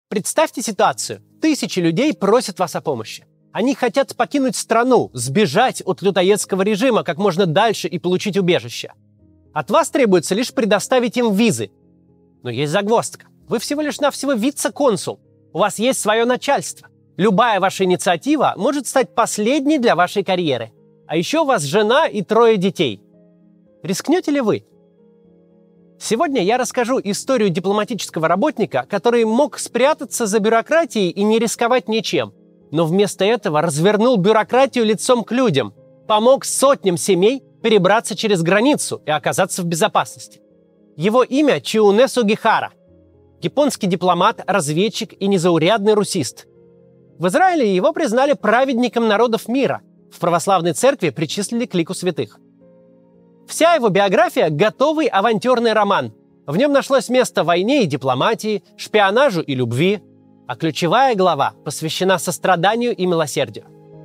Представьте ситуацию. Тысячи людей просят вас о помощи. Они хотят покинуть страну, сбежать от людоедского режима как можно дальше и получить убежище. От вас требуется лишь предоставить им визы. Но есть загвоздка. Вы всего лишь навсего вице-консул. У вас есть свое начальство. Любая ваша инициатива может стать последней для вашей карьеры. А еще у вас жена и 3 детей. Рискнете ли вы? Сегодня я расскажу историю дипломатического работника, который мог спрятаться за бюрократией и не рисковать ничем, но вместо этого развернул бюрократию лицом к людям, помог сотням семей перебраться через границу и оказаться в безопасности. Его имя Чиуне Сугихара. Японский дипломат, разведчик и незаурядный русист. В Израиле его признали праведником народов мира. В православной церкви причислили к лику святых. Вся его биография – готовый авантюрный роман. В нем нашлось место войне и дипломатии, шпионажу и любви, а ключевая глава посвящена состраданию и милосердию.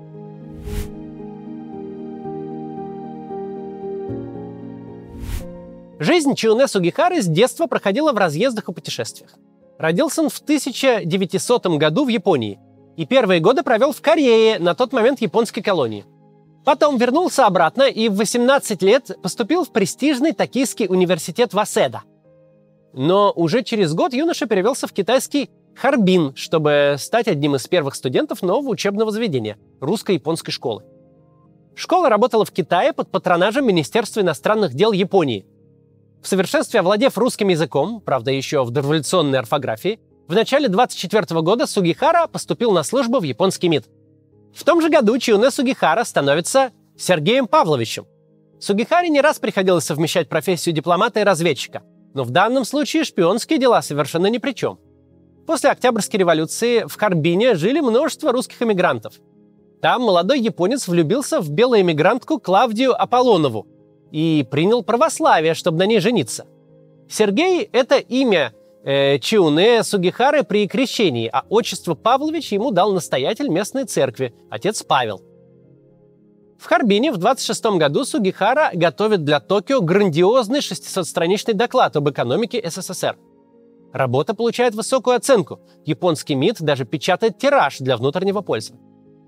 Жизнь Чиуне Сугихары с детства проходила в разъездах и путешествиях. Родился он в 1900 году в Японии и первые годы провел в Корее, на тот момент японской колонии. Потом вернулся обратно и в 18 лет поступил в престижный Токийский университет Васеда. Но уже через год юноша перевелся в китайский Харбин, чтобы стать одним из первых студентов нового учебного заведения – русско-японской школы. Школа работала в Китае под патронажем Министерства иностранных дел Японии. В совершенстве овладев русским языком, правда еще в дореволюционной орфографии, в начале 1924 года Сугихара поступил на службу в японский МИД. В том же году Чиуне Сугихара становится Сергеем Павловичем. Сугихаре не раз приходилось совмещать профессию дипломата и разведчика, но в данном случае шпионские дела совершенно ни при чем. После Октябрьской революции в Харбине жили множество русских эмигрантов. Там молодой японец влюбился в белоэмигрантку Клавдию Аполлонову и принял православие, чтобы на ней жениться. Сергей – это имя Чиуне Сугихары при крещении, а отчество Павлович ему дал настоятель местной церкви, отец Павел. В Харбине в 1926 году Сугихара готовит для Токио грандиозный 600-страничный доклад об экономике СССР. Работа получает высокую оценку. Японский МИД даже печатает тираж для внутреннего пользования.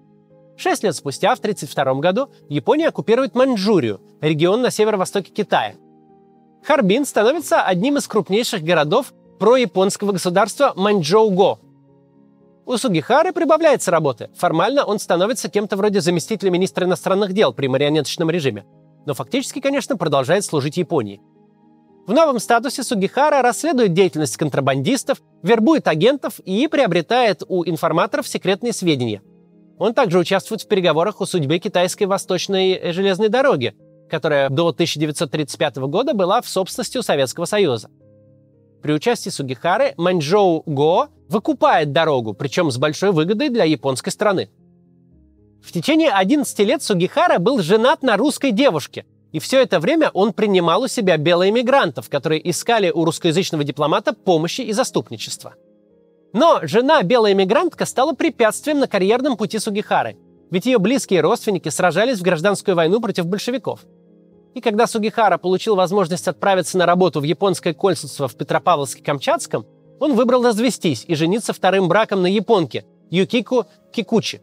6 лет спустя, в 1932 году, Япония оккупирует Маньчжурию, регион на северо-востоке Китая. Харбин становится одним из крупнейших городов прояпонского государства Маньчжоу-го. У Сугихары прибавляется работы. Формально он становится кем-то вроде заместителя министра иностранных дел при марионеточном режиме. Но фактически, конечно, продолжает служить Японии. В новом статусе Сугихара расследует деятельность контрабандистов, вербует агентов и приобретает у информаторов секретные сведения. Он также участвует в переговорах о судьбе китайской восточной железной дороги, которая до 1935 года была в собственности у Советского Союза. При участии Сугихары Маньчжоу-го выкупает дорогу, причем с большой выгодой для японской страны. В течение 11 лет Сугихара был женат на русской девушке, и все это время он принимал у себя белоэмигрантов, которые искали у русскоязычного дипломата помощи и заступничества. Но жена белоэмигрантка стала препятствием на карьерном пути Сугихары, ведь ее близкие родственники сражались в гражданскую войну против большевиков. И когда Сугихара получил возможность отправиться на работу в японское консульство в Петропавловске-Камчатском, он выбрал развестись и жениться вторым браком на японке Юкико Кикучи.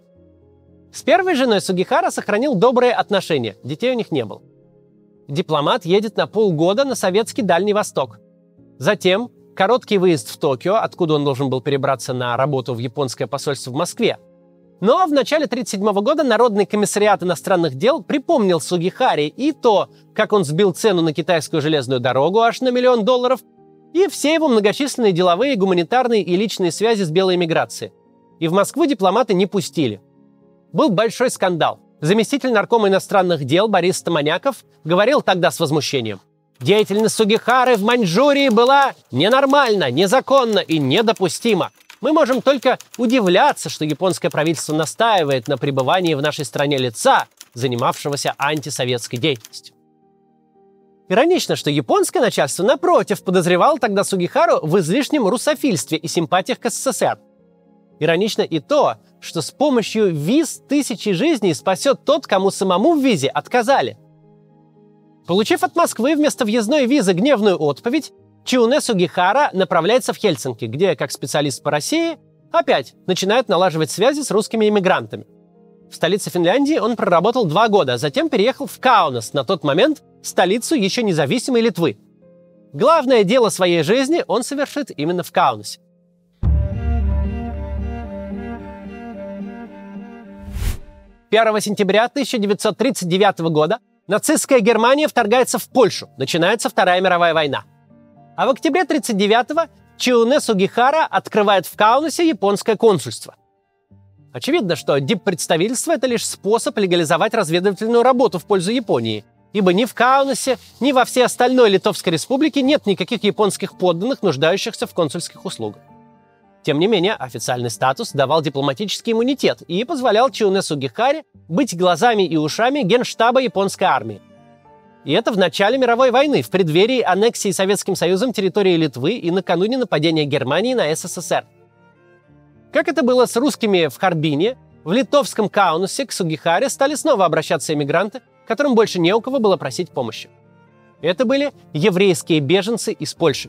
С первой женой Сугихара сохранил добрые отношения, детей у них не было. Дипломат едет на полгода на советский Дальний Восток. Затем короткий выезд в Токио, откуда он должен был перебраться на работу в японское посольство в Москве. Но в начале 1937 года Народный комиссариат иностранных дел припомнил Сугихаре и то, как он сбил цену на китайскую железную дорогу аж на $1 миллион, и все его многочисленные деловые, гуманитарные и личные связи с белой эмиграцией. И в Москву дипломаты не пустили. Был большой скандал. Заместитель наркома иностранных дел Борис Стаманяков говорил тогда с возмущением: «Деятельность Сугихары в Маньчжурии была ненормальна, незаконна и недопустима. Мы можем только удивляться, что японское правительство настаивает на пребывании в нашей стране лица, занимавшегося антисоветской деятельностью». Иронично, что японское начальство, напротив, подозревало тогда Сугихару в излишнем русофильстве и симпатиях к СССР. Иронично и то, что с помощью виз тысячи жизней спасет тот, кому самому в визе отказали. Получив от Москвы вместо въездной визы гневную отповедь, Чиуне Сугихара направляется в Хельсинки, где, как специалист по России, опять начинает налаживать связи с русскими иммигрантами. В столице Финляндии он проработал 2 года, а затем переехал в Каунас, на тот момент столицу еще независимой Литвы. Главное дело своей жизни он совершит именно в Каунасе. «1 сентября 1939 года нацистская Германия вторгается в Польшу, начинается Вторая мировая война. А в октябре 1939-го Чиуне Сугихара открывает в Каунасе японское консульство. Очевидно, что диппредставительство – это лишь способ легализовать разведывательную работу в пользу Японии, ибо ни в Каунасе, ни во всей остальной Литовской республике нет никаких японских подданных, нуждающихся в консульских услугах. Тем не менее, официальный статус давал дипломатический иммунитет и позволял Чиуне Сугихаре быть глазами и ушами Генштаба японской армии. И это в начале мировой войны, в преддверии аннексии Советским Союзом территории Литвы и накануне нападения Германии на СССР. Как это было с русскими в Харбине, в литовском Каунасе к Сугихаре стали снова обращаться иммигранты, которым больше не у кого было просить помощи. Это были еврейские беженцы из Польши.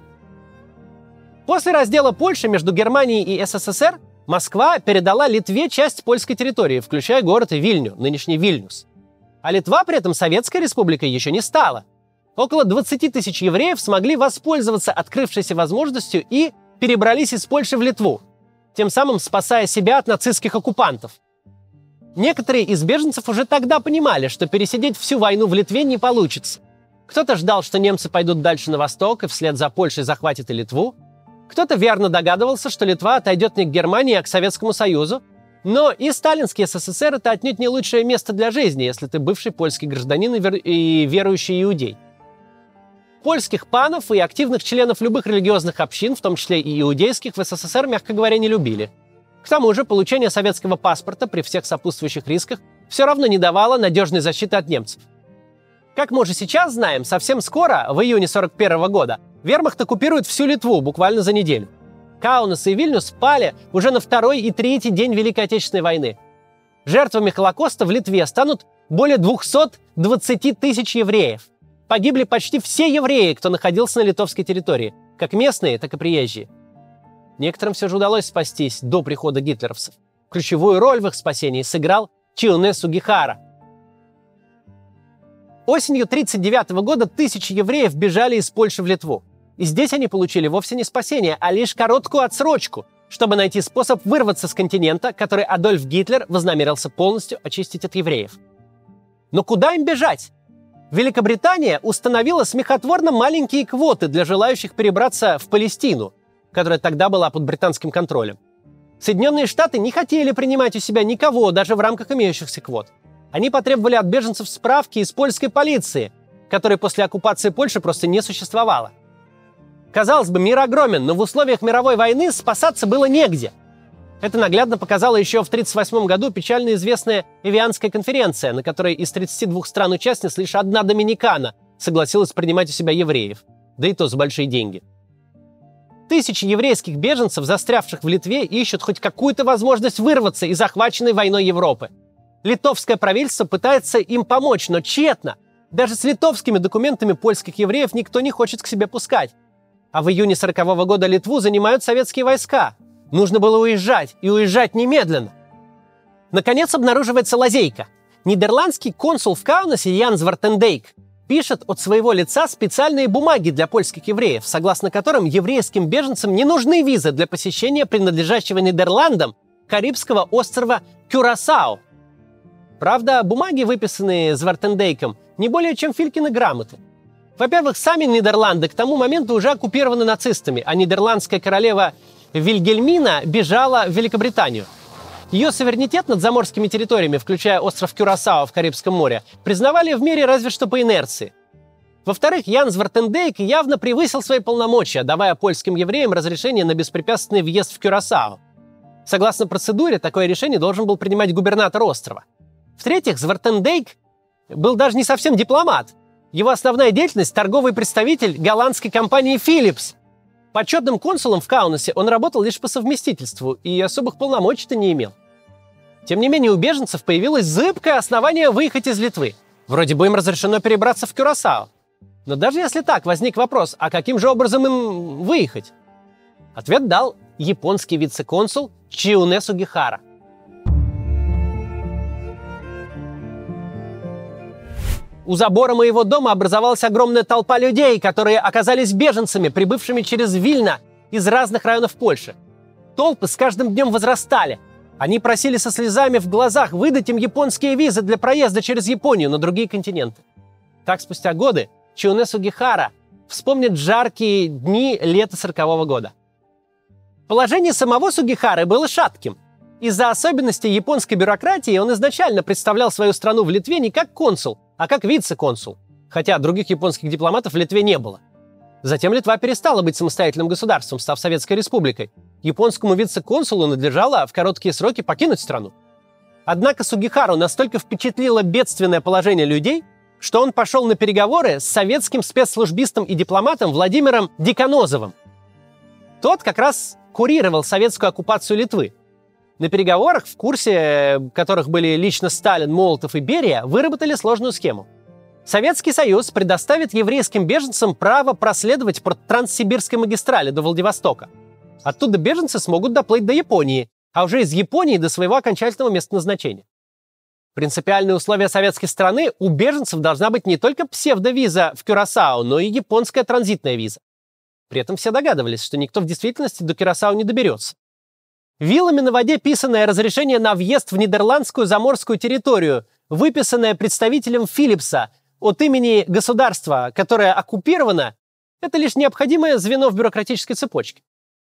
После раздела Польши между Германией и СССР Москва передала Литве часть польской территории, включая город Вильню, нынешний Вильнюс. А Литва при этом Советской Республикой еще не стала. Около 20 тысяч евреев смогли воспользоваться открывшейся возможностью и перебрались из Польши в Литву, тем самым спасая себя от нацистских оккупантов. Некоторые из беженцев уже тогда понимали, что пересидеть всю войну в Литве не получится. Кто-то ждал, что немцы пойдут дальше на восток и вслед за Польшей захватят и Литву. Кто-то верно догадывался, что Литва отойдет не к Германии, а к Советскому Союзу. Но и сталинский СССР – это отнюдь не лучшее место для жизни, если ты бывший польский гражданин и верующий иудей. Польских панов и активных членов любых религиозных общин, в том числе и иудейских, в СССР, мягко говоря, не любили. К тому же получение советского паспорта при всех сопутствующих рисках все равно не давало надежной защиты от немцев. Как мы уже сейчас знаем, совсем скоро, в июне 1941 года, вермахт оккупирует всю Литву буквально за неделю. Каунас и Вильнюс пали уже на 2-й и 3-й день Великой Отечественной войны. Жертвами Холокоста в Литве станут более 220 тысяч евреев. Погибли почти все евреи, кто находился на литовской территории, как местные, так и приезжие. Некоторым все же удалось спастись до прихода гитлеровцев. Ключевую роль в их спасении сыграл Чиуне Сугихара. Осенью 1939 года тысячи евреев бежали из Польши в Литву. И здесь они получили вовсе не спасение, а лишь короткую отсрочку, чтобы найти способ вырваться с континента, который Адольф Гитлер вознамерился полностью очистить от евреев. Но куда им бежать? Великобритания установила смехотворно маленькие квоты для желающих перебраться в Палестину, которая тогда была под британским контролем. Соединенные Штаты не хотели принимать у себя никого, даже в рамках имеющихся квот. Они потребовали от беженцев справки из польской полиции, которой после оккупации Польши просто не существовало. Казалось бы, мир огромен, но в условиях мировой войны спасаться было негде. Это наглядно показала еще в 1938 году печально известная Эвианская конференция, на которой из 32 стран-участниц лишь одна Доминикана согласилась принимать у себя евреев, да и то за большие деньги. Тысячи еврейских беженцев, застрявших в Литве, ищут хоть какую-то возможность вырваться из захваченной войной Европы. Литовское правительство пытается им помочь, но тщетно. Даже с литовскими документами польских евреев никто не хочет к себе пускать. А в июне 1940 года Литву занимают советские войска. Нужно было уезжать, и уезжать немедленно. Наконец обнаруживается лазейка. Нидерландский консул в Каунасе Ян Звартендейк пишет от своего лица специальные бумаги для польских евреев, согласно которым еврейским беженцам не нужны визы для посещения принадлежащего Нидерландам Карибского острова Кюрасао. Правда, бумаги, выписанные Звартендейком, не более чем Филькины грамоты. Во-первых, сами Нидерланды к тому моменту уже оккупированы нацистами, а нидерландская королева Вильгельмина бежала в Великобританию. Ее суверенитет над заморскими территориями, включая остров Кюрасао в Карибском море, признавали в мире разве что по инерции. Во-вторых, Ян Звартендейк явно превысил свои полномочия, давая польским евреям разрешение на беспрепятственный въезд в Кюрасао. Согласно процедуре, такое решение должен был принимать губернатор острова. В-третьих, Звартендейк был даже не совсем дипломат. Его основная деятельность – торговый представитель голландской компании Philips. Почетным консулом в Каунасе он работал лишь по совместительству и особых полномочий-то не имел. Тем не менее, у беженцев появилось зыбкое основание выехать из Литвы. Вроде бы им разрешено перебраться в Кюрасао. Но даже если так, возник вопрос, а каким же образом им выехать? Ответ дал японский вице-консул Чиуне Сугихара. У забора моего дома образовалась огромная толпа людей, которые оказались беженцами, прибывшими через Вильно из разных районов Польши. Толпы с каждым днем возрастали. Они просили со слезами в глазах выдать им японские визы для проезда через Японию на другие континенты. Так, спустя годы, Чиуне Сугихара вспомнит жаркие дни лета 1940 года. Положение самого Сугихары было шатким. Из-за особенностей японской бюрократии он изначально представлял свою страну в Литве не как консул, а как вице-консул, хотя других японских дипломатов в Литве не было. Затем Литва перестала быть самостоятельным государством, став Советской Республикой. Японскому вице-консулу надлежало в короткие сроки покинуть страну. Однако Сугихару настолько впечатлило бедственное положение людей, что он пошел на переговоры с советским спецслужбистом и дипломатом Владимиром Деканозовым. Тот как раз курировал советскую оккупацию Литвы. На переговорах, в курсе которых были лично Сталин, Молотов и Берия, выработали сложную схему. Советский Союз предоставит еврейским беженцам право проследовать по Транссибирской магистрали до Владивостока. Оттуда беженцы смогут доплыть до Японии, а уже из Японии до своего окончательного места назначения. Принципиальные условия советской страны: у беженцев должна быть не только псевдовиза в Кюрасао, но и японская транзитная виза. При этом все догадывались, что никто в действительности до Кюрасао не доберется. Вилами на воде писанное разрешение на въезд в нидерландскую заморскую территорию, выписанное представителем Филлипса от имени государства, которое оккупировано, это лишь необходимое звено в бюрократической цепочке.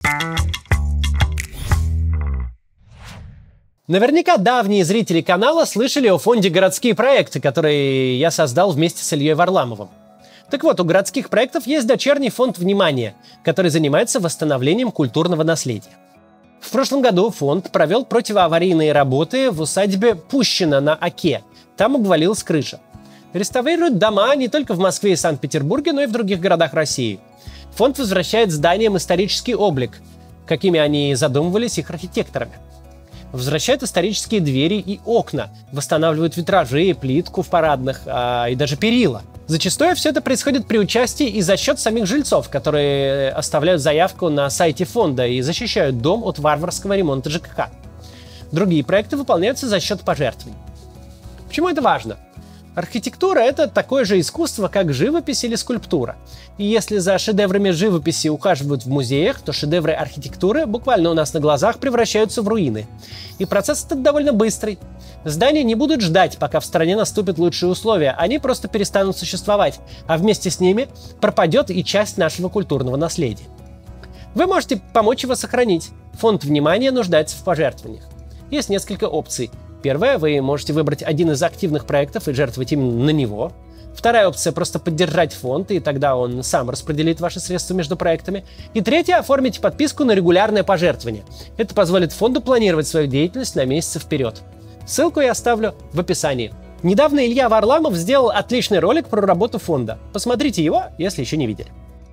Наверняка давние зрители канала слышали о фонде «Городские проекты», который я создал вместе с Ильей Варламовым. Так вот, у городских проектов есть дочерний фонд «Внимание», который занимается восстановлением культурного наследия. В прошлом году фонд провел противоаварийные работы в усадьбе Пущино на Оке. Там обвалилась крыша. Реставрируют дома не только в Москве и Санкт-Петербурге, но и в других городах России. Фонд возвращает зданиям исторический облик, какими они задумывались их архитекторами. Возвращают исторические двери и окна, восстанавливают витражи, плитку в парадных и даже перила. Зачастую все это происходит при участии и за счет самих жильцов, которые оставляют заявку на сайте фонда и защищают дом от варварского ремонта ЖКХ. Другие проекты выполняются за счет пожертвований. Почему это важно? Архитектура — это такое же искусство, как живопись или скульптура. И если за шедеврами живописи ухаживают в музеях, то шедевры архитектуры буквально у нас на глазах превращаются в руины. И процесс этот довольно быстрый. Здания не будут ждать, пока в стране наступят лучшие условия, они просто перестанут существовать, а вместе с ними пропадет и часть нашего культурного наследия. Вы можете помочь его сохранить. Фонд «Внимание» нуждается в пожертвованиях. Есть несколько опций. Первая, вы можете выбрать один из активных проектов и жертвовать именно на него. Вторая опция — просто поддержать фонд, и тогда он сам распределит ваши средства между проектами. И третья — оформите подписку на регулярное пожертвование. Это позволит фонду планировать свою деятельность на месяцы вперед. Ссылку я оставлю в описании. Недавно Илья Варламов сделал отличный ролик про работу фонда. Посмотрите его, если еще не видели.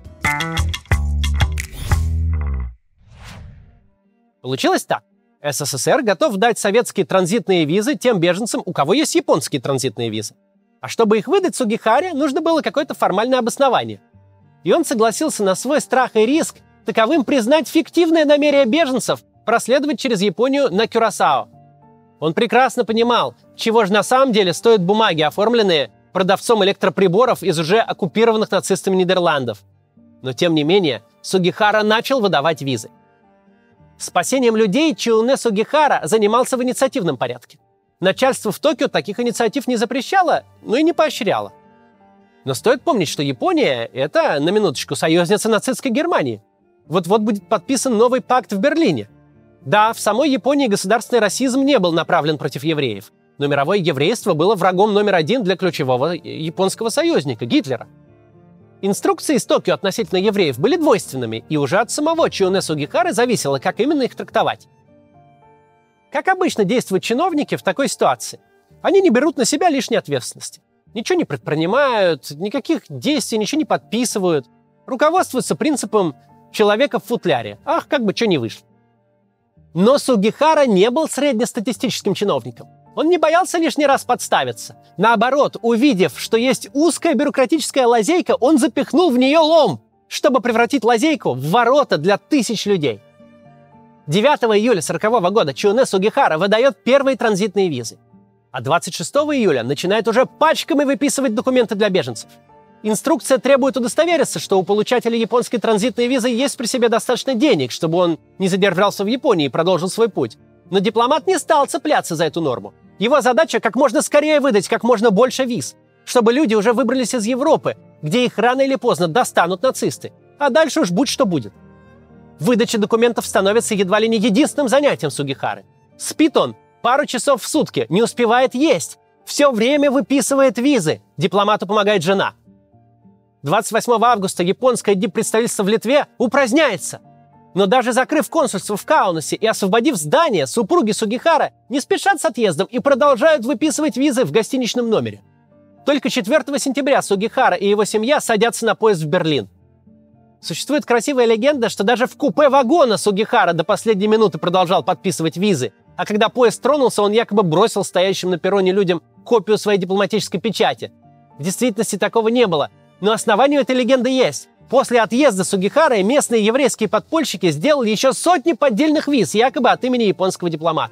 Получилось так. СССР готов дать советские транзитные визы тем беженцам, у кого есть японские транзитные визы. А чтобы их выдать Сугихаре, нужно было какое-то формальное обоснование. И он согласился на свой страх и риск таковым признать фиктивное намерение беженцев проследовать через Японию на Кюрасао. Он прекрасно понимал, чего же на самом деле стоят бумаги, оформленные продавцом электроприборов из уже оккупированных нацистами Нидерландов. Но тем не менее, Сугихара начал выдавать визы. Спасением людей Чиуне Сугихара занимался в инициативном порядке. Начальство в Токио таких инициатив не запрещало, но и не поощряло. Но стоит помнить, что Япония — это, на минуточку, союзница нацистской Германии. Вот-вот будет подписан новый пакт в Берлине. Да, в самой Японии государственный расизм не был направлен против евреев, но мировое еврейство было врагом номер один для ключевого японского союзника — Гитлера. Инструкции из Токио относительно евреев были двойственными, и уже от самого Чиуне Сугихары зависело, как именно их трактовать. Как обычно действуют чиновники в такой ситуации? Они не берут на себя лишней ответственности. Ничего не предпринимают, никаких действий, ничего не подписывают. Руководствуются принципом человека в футляре. Ах, как бы что ни вышло. Но Сугихара не был среднестатистическим чиновником. Он не боялся лишний раз подставиться. Наоборот, увидев, что есть узкая бюрократическая лазейка, он запихнул в нее лом, чтобы превратить лазейку в ворота для тысяч людей. 9 июля 1940 года Чионе Сугихара выдает первые транзитные визы. А 26 июля начинает уже пачками выписывать документы для беженцев. Инструкция требует удостовериться, что у получателя японской транзитной визы есть при себе достаточно денег, чтобы он не задержался в Японии и продолжил свой путь. Но дипломат не стал цепляться за эту норму. Его задача как можно скорее выдать как можно больше виз, чтобы люди уже выбрались из Европы, где их рано или поздно достанут нацисты. А дальше уж будь что будет. Выдача документов становится едва ли не единственным занятием Сугихары. Спит он пару часов в сутки, не успевает есть. Все время выписывает визы. Дипломату помогает жена. 28 августа японское диппредставительство в Литве упраздняется. Но даже закрыв консульство в Каунасе и освободив здание, супруги Сугихара не спешат с отъездом и продолжают выписывать визы в гостиничном номере. Только 4 сентября Сугихара и его семья садятся на поезд в Берлин. Существует красивая легенда, что даже в купе вагона Сугихара до последней минуты продолжал подписывать визы, а когда поезд тронулся, он якобы бросил стоящим на перроне людям копию своей дипломатической печати. В действительности такого не было, но основание этой легенды есть. После отъезда Сугихары местные еврейские подпольщики сделали еще сотни поддельных виз, якобы от имени японского дипломата.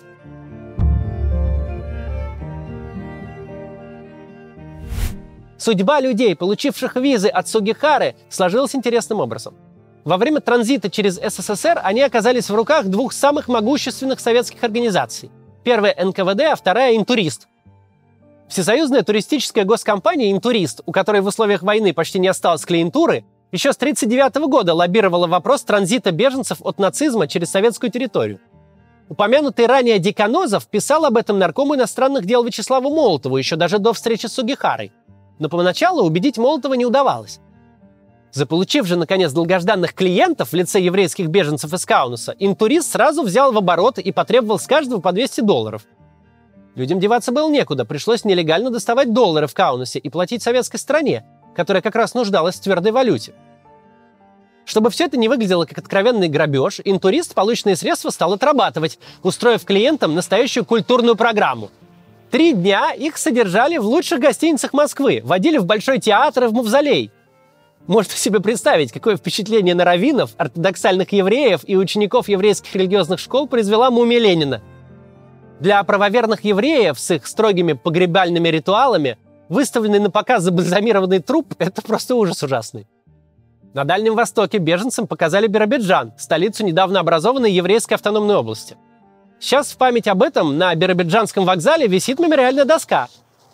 Судьба людей, получивших визы от Сугихары, сложилась интересным образом. Во время транзита через СССР они оказались в руках двух самых могущественных советских организаций. Первая – НКВД, а вторая – Интурист. Всесоюзная туристическая госкомпания «Интурист», у которой в условиях войны почти не осталось клиентуры, еще с 1939 года лоббировала вопрос транзита беженцев от нацизма через советскую территорию. Упомянутый ранее Деканозов писал об этом наркому иностранных дел Вячеславу Молотову еще даже до встречи с Сугихарой. Но поначалу убедить Молотова не удавалось. Заполучив же, наконец, долгожданных клиентов в лице еврейских беженцев из Каунаса, Интурист сразу взял в оборот и потребовал с каждого по $200. Людям деваться было некуда, пришлось нелегально доставать доллары в Каунасе и платить советской стране, которая как раз нуждалась в твердой валюте. Чтобы все это не выглядело как откровенный грабеж, Интурист полученные средства стал отрабатывать, устроив клиентам настоящую культурную программу. 3 дня их содержали в лучших гостиницах Москвы, водили в Большой театр и в Мавзолей. Можно себе представить, какое впечатление на раввинов, ортодоксальных евреев и учеников еврейских религиозных школ произвела мумия Ленина. Для правоверных евреев с их строгими погребальными ритуалами выставленный на показ забальзамированный труп – это просто ужас ужасный. На Дальнем Востоке беженцам показали Биробиджан, столицу недавно образованной еврейской автономной области. Сейчас в память об этом на Биробиджанском вокзале висит мемориальная доска.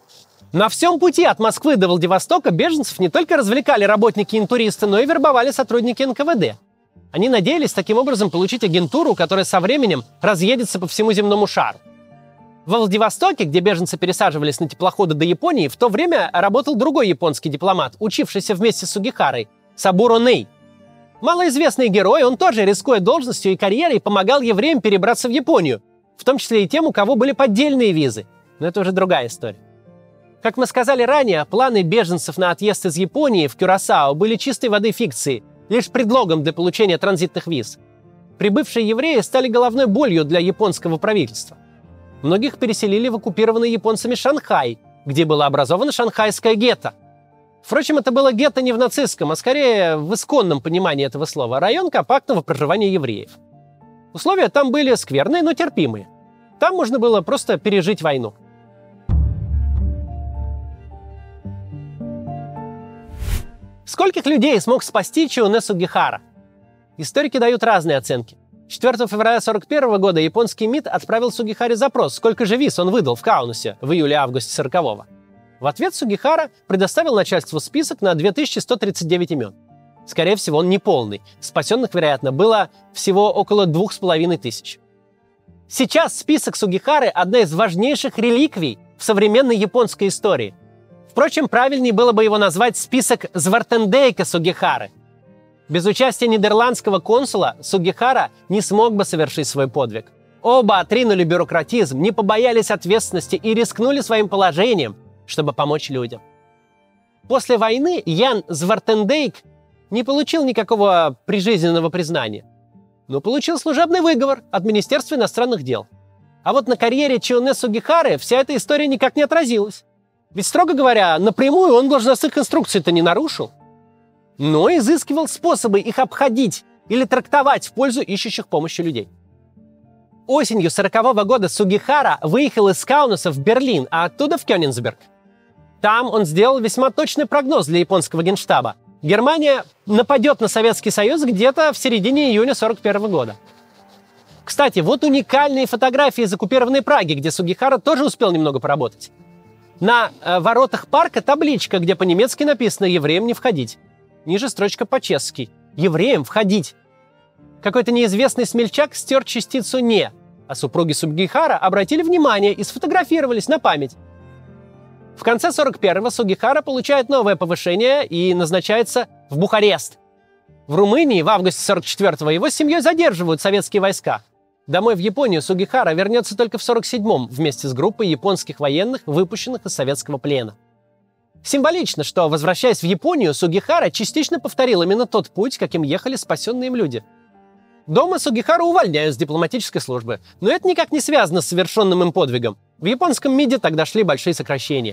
На всем пути от Москвы до Владивостока беженцев не только развлекали работники Интуриста, но и вербовали сотрудники НКВД. Они надеялись таким образом получить агентуру, которая со временем разъедется по всему земному шару. Во Владивостоке, где беженцы пересаживались на теплоходы до Японии, в то время работал другой японский дипломат, учившийся вместе с Сугихарой – Сабуро Ней. Малоизвестный герой, он тоже, рискуя должностью и карьерой, помогал евреям перебраться в Японию, в том числе и тем, у кого были поддельные визы. Но это уже другая история. Как мы сказали ранее, планы беженцев на отъезд из Японии в Кюрасао были чистой воды фикцией, лишь предлогом для получения транзитных виз. Прибывшие евреи стали головной болью для японского правительства. Многих переселили в оккупированный японцами Шанхай, где было образовано шанхайское гетто. Впрочем, это было гетто не в нацистском, а скорее в исконном понимании этого слова, район компактного проживания евреев. Условия там были скверные, но терпимые. Там можно было просто пережить войну. Скольких людей смог спасти Чионе Сугихара? Историки дают разные оценки. 4 февраля 1941 года японский МИД отправил Сугихаре запрос, сколько же виз он выдал в Каунасе в июле-августе 1940-го. В ответ Сугихара предоставил начальству список на 2139 имен. Скорее всего, он не полный. Спасенных, вероятно, было всего около 2500. Сейчас список Сугихары – одна из важнейших реликвий в современной японской истории. Впрочем, правильнее было бы его назвать список Звартендейка Сугихары. Без участия нидерландского консула Сугихара не смог бы совершить свой подвиг. Оба отринули бюрократизм, не побоялись ответственности и рискнули своим положением, чтобы помочь людям. После войны Ян Звартендейк не получил никакого прижизненного признания, но получил служебный выговор от Министерства иностранных дел. А вот на карьере Чионе Сугихары вся эта история никак не отразилась. Ведь, строго говоря, напрямую он должностных инструкций-то не нарушил, но изыскивал способы их обходить или трактовать в пользу ищущих помощи людей. Осенью 1940 года Сугихара выехал из Каунаса в Берлин, а оттуда в Кёнигсберг. Там он сделал весьма точный прогноз для японского генштаба. Германия нападет на Советский Союз где-то в середине июня 1941 года. Кстати, вот уникальные фотографии из оккупированной Праги, где Сугихара тоже успел немного поработать. На воротах парка табличка, где по-немецки написано «Евреям не входить». Ниже строчка по-чешски «Евреям входить». Какой-то неизвестный смельчак стер частицу «не», а супруги Сугихара обратили внимание и сфотографировались на память. В конце 41-го Сугихара получает новое повышение и назначается в Бухарест. В Румынии в августе 44-го его с семьей задерживают советские войска. Домой в Японию Сугихара вернется только в 47-м вместе с группой японских военных, выпущенных из советского плена. Символично, что, возвращаясь в Японию, Сугихара частично повторил именно тот путь, каким ехали спасенные им люди. Дома Сугихару увольняют с дипломатической службы, но это никак не связано с совершенным им подвигом. В японском МИДе тогда шли большие сокращения.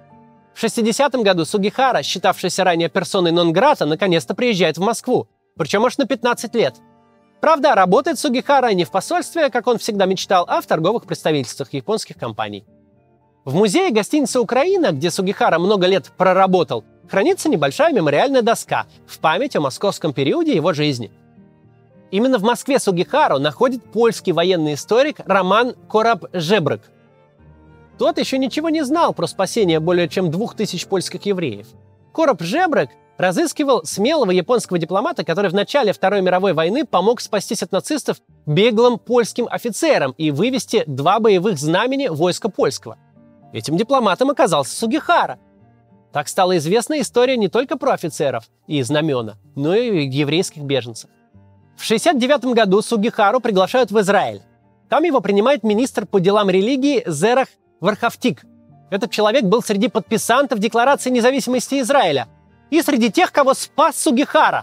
В 60-м году Сугихара, считавшийся ранее персоной нон-грата, наконец-то приезжает в Москву, причем аж на 15 лет. Правда, работает Сугихара не в посольстве, как он всегда мечтал, а в торговых представительствах японских компаний. В музее гостиницы «Украина», где Сугихара много лет проработал, хранится небольшая мемориальная доска в память о московском периоде его жизни. Именно в Москве Сугихару находит польский военный историк Роман Кораб-Жебрык. Тот еще ничего не знал про спасение более чем 2000 польских евреев. Кораб-Жебрык разыскивал смелого японского дипломата, который в начале Второй мировой войны помог спастись от нацистов беглым польским офицерам и вывести 2 боевых знамени войска польского. Этим дипломатом оказался Сугихара. Так стала известна история не только про офицеров и знамена, но и еврейских беженцев. В 1969 году Сугихару приглашают в Израиль. Там его принимает министр по делам религии Зерах Вархавтик. Этот человек был среди подписантов Декларации независимости Израиля и среди тех, кого спас Сугихара.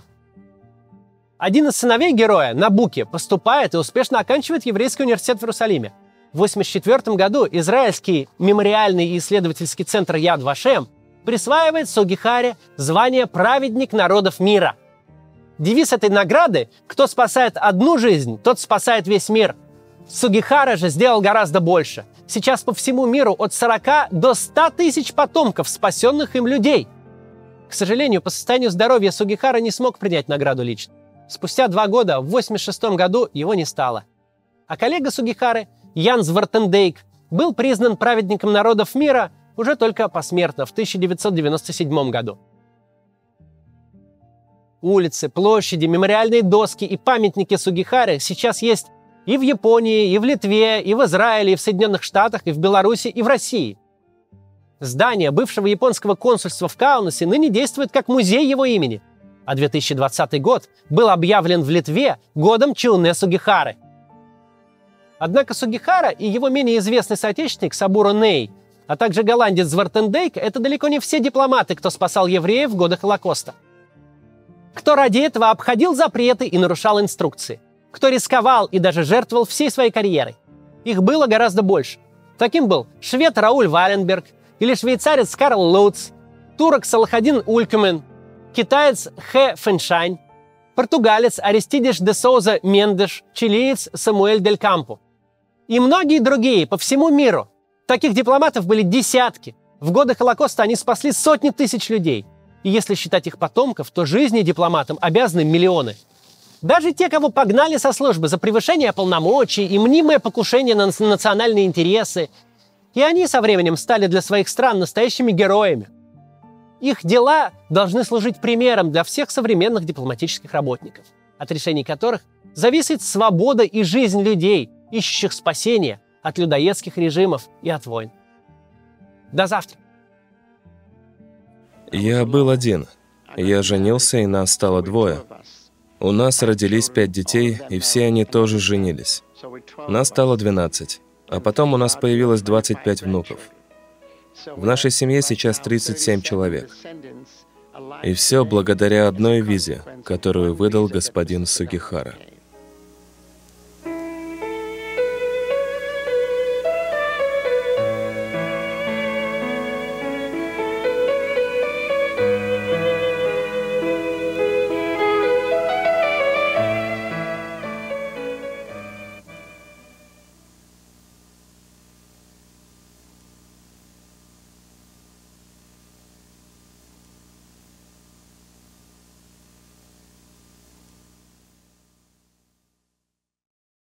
Один из сыновей героя, Набуки, поступает и успешно оканчивает еврейский университет в Иерусалиме. В 1984 году израильский мемориальный и исследовательский центр Яд Вашем присваивает Сугихаре звание «Праведник народов мира». Девиз этой награды «Кто спасает одну жизнь, тот спасает весь мир». Сугихара же сделал гораздо больше. Сейчас по всему миру от 40 до 100 тысяч потомков спасенных им людей. К сожалению, по состоянию здоровья Сугихара не смог принять награду лично. Спустя 2 года, в 1986 году, его не стало. А коллега Сугихары, Ян Звартендейк, был признан праведником народов мира уже только посмертно в 1997 году. Улицы, площади, мемориальные доски и памятники Сугихаре сейчас есть и в Японии, и в Литве, и в Израиле, и в Соединенных Штатах, и в Беларуси, и в России. Здание бывшего японского консульства в Каунасе ныне действует как музей его имени, а 2020 год был объявлен в Литве годом Чионе Сугихары. Однако Сугихара и его менее известный соотечественник Сабуро Ней, а также голландец Звартендейк – это далеко не все дипломаты, кто спасал евреев в годы Холокоста. Кто ради этого обходил запреты и нарушал инструкции. Кто рисковал и даже жертвовал всей своей карьерой. Их было гораздо больше. Таким был швед Рауль Валенберг, или швейцарец Карл Лутц, турок Салахадин Улькмен, китаец Хэ Фэншань, португалец Аристидеш де Соуза Мендеш, чилиец Самуэль Дель Кампо. И многие другие по всему миру. Таких дипломатов были десятки. В годы Холокоста они спасли сотни тысяч людей. И если считать их потомков, то жизни дипломатам обязаны миллионы. Даже те, кого погнали со службы за превышение полномочий и мнимое покушение на национальные интересы, и они со временем стали для своих стран настоящими героями. Их дела должны служить примером для всех современных дипломатических работников, от решений которых зависит свобода и жизнь людей, ищущих спасения от людоедских режимов и от войн. До завтра. Я был один. Я женился, и нас стало 2. У нас родились 5 детей, и все они тоже женились. Нас стало 12. А потом у нас появилось 25 внуков. В нашей семье сейчас 37 человек. И все благодаря одной визе, которую выдал господин Сугихара.